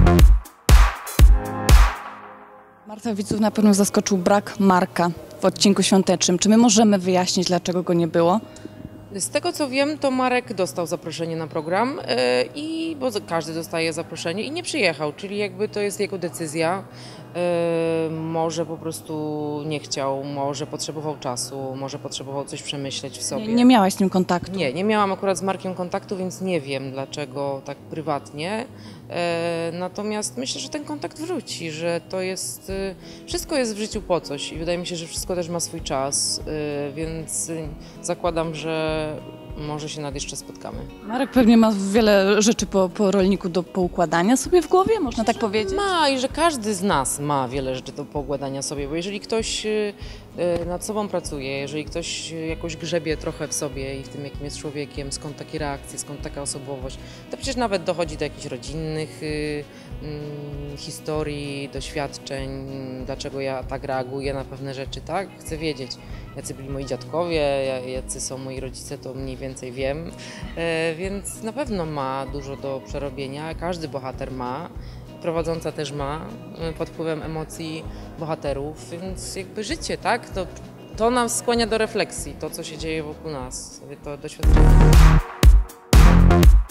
Marta, widzów na pewno zaskoczył brak Marka w odcinku świątecznym. Czy my możemy wyjaśnić, dlaczego go nie było? Z tego co wiem, to Marek dostał zaproszenie na program, bo każdy dostaje zaproszenie i nie przyjechał, czyli jakby to jest jego decyzja. Może po prostu nie chciał, może potrzebował czasu, może potrzebował coś przemyśleć w sobie. Nie miałaś z nim kontaktu? Nie miałam akurat z Markiem kontaktu, więc nie wiem dlaczego tak prywatnie. Natomiast myślę, że ten kontakt wróci, że to jest, wszystko jest w życiu po coś i wydaje mi się, że wszystko też ma swój czas, więc zakładam, że może się nad jeszcze spotkamy. Marek pewnie ma wiele rzeczy po rolniku do poukładania sobie w głowie, można tak powiedzieć? Ma i że każdy z nas ma wiele rzeczy do poukładania sobie, bo jeżeli ktoś nad sobą pracuje, jeżeli ktoś jakoś grzebie trochę w sobie i w tym, jakim jest człowiekiem, skąd takie reakcje, skąd taka osobowość, to przecież nawet dochodzi do jakichś rodzinnych historii, doświadczeń, dlaczego ja tak reaguję na pewne rzeczy, tak? Chcę wiedzieć, jacy byli moi dziadkowie, jacy są moi rodzice, to mniej więcej wiem, więc na pewno ma dużo do przerobienia, każdy bohater ma, prowadząca też ma, pod wpływem emocji bohaterów, więc jakby życie, tak? To nas skłania do refleksji, to co się dzieje wokół nas, to doświadczenie.